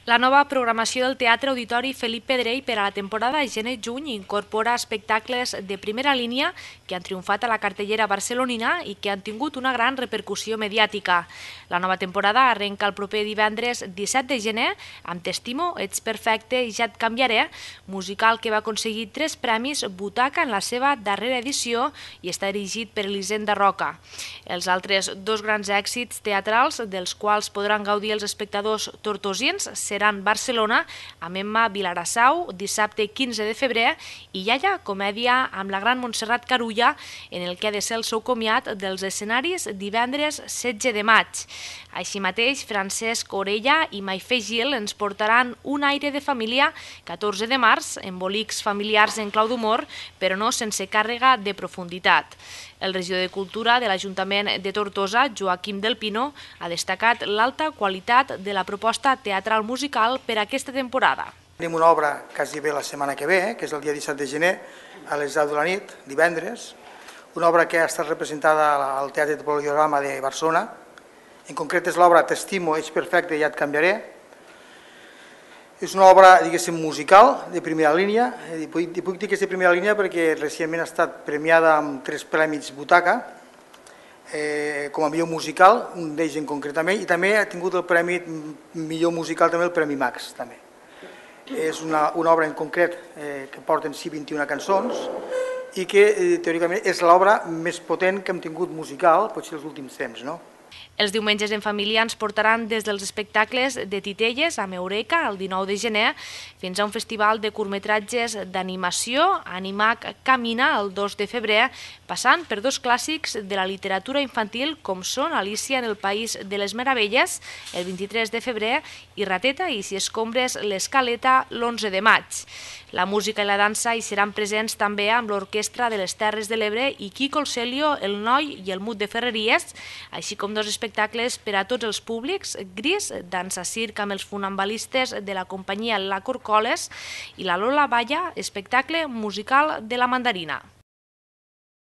La nova programació del Teatre Auditori Felip Pedrell per a la temporada gener-juny incorpora espectacles de primera línia que han triomfat a la cartellera barcelonina i que han tingut una gran repercussió mediàtica. La nova temporada arrenca el proper divendres 17 de gener amb T'estimo, ets perfecte i ja et canviaré, musical que va aconseguir 3 premis Butaca en la seva darrera edició i està dirigit per Elisenda Roca. Els altres 2 grans èxits teatrals dels quals podran gaudir els espectadors tortosins seran Barcelona, amb Emma Vilarassau, dissabte 15 de febrer, i Yaya, comèdia amb la gran Montserrat Carulla, en el que ha de ser el seu comiat dels escenaris divendres 16 de maig. Així mateix, Francesc Orella i Maifé Gil ens portaran Un aire de família 14 de març, embolics familiars en clau d'humor, però no sense càrrega de profunditat. El regidor de Cultura de l'Ajuntament de Tortosa, Joaquim del Pino, ha destacat l'alta qualitat de la proposta teatral musical per a aquesta temporada. Tenim una obra quasi bé la setmana que ve, que és el dia 17 de gener, a les 10 de la nit, divendres, una obra que ha estat representada al Teatre de Poliorama de Barcelona. En concret és l'obra T'estimo, ets perfecte, ja et canviaré. És una obra, diguéssim, musical de primera línia. Puc dir que és de primera línia perquè recentment ha estat premiada amb 3 premis Butaca com a millor musical, un d'ells en concretament, i també ha tingut el premi millor musical, també el Premi Max. També. És una obra en concret que porten 21 cançons i que teòricament és l'obra més potent que hem tingut musical, potser els últims temps, no? Els diumenges en família ens portaran des dels espectacles de Titelles amb Eureka el 19 de gener fins a un festival de curtmetratges d'animació, Animac Camina, el 2 de febrer, passant per 2 clàssics de la literatura infantil com són Alícia en el País de les Meravelles, el 23 de febrer, i Rateta i si escombres l'Escaleta, l'11 de maig. La música i la dansa hi seran presents també amb l'Orquestra de les Terres de l'Ebre i Quico el Celio, el Noi i el Mut de Ferreries, així com 2 espectacles per a tots els públics, Gris, dansa circ amb els funambalistes de la companyia La Corcoles, i la Lola Balla, espectacle musical de la Mandarina.